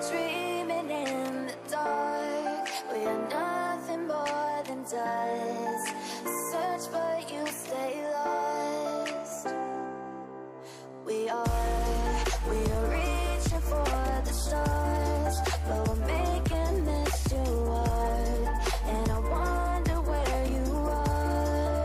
dreaming in the dark. We are nothing more than dust. Search but you stay lost. We are reaching for the stars, but we're making this too hard. And I wonder where you are.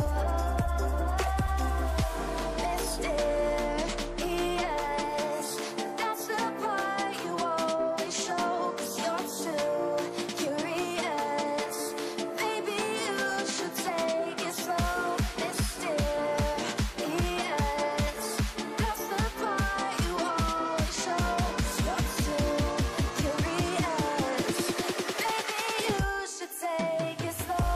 Mysterious, that's the part you always show. 'Cause you're too curious. Maybe you should take it slow. Mysterious, that's the part you always show. 'Cause you're too curious. Maybe you should take it slow.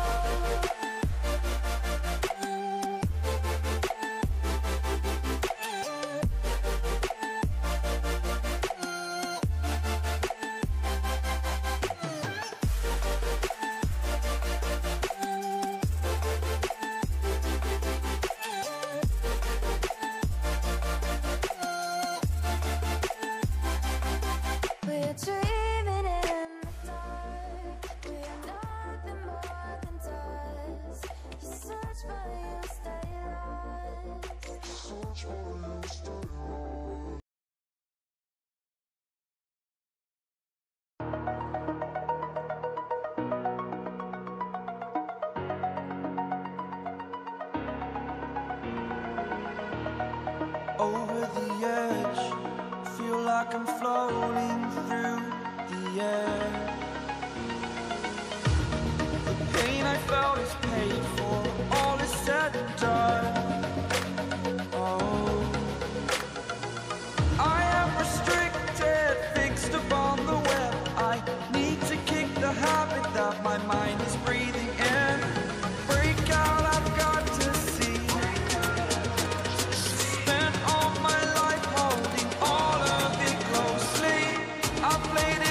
We're dreaming in the dark. We are nothing more than dust. You search but you stay lost. Over the edge, feel like I'm floating through the air. The pain I felt is paid for, all is said and done. Oh, I am restricted, fixed upon the web. I need to kick the habit that my mind is breathing in. Break out, I've got to see. Spent all my life holding all of it closely. I played it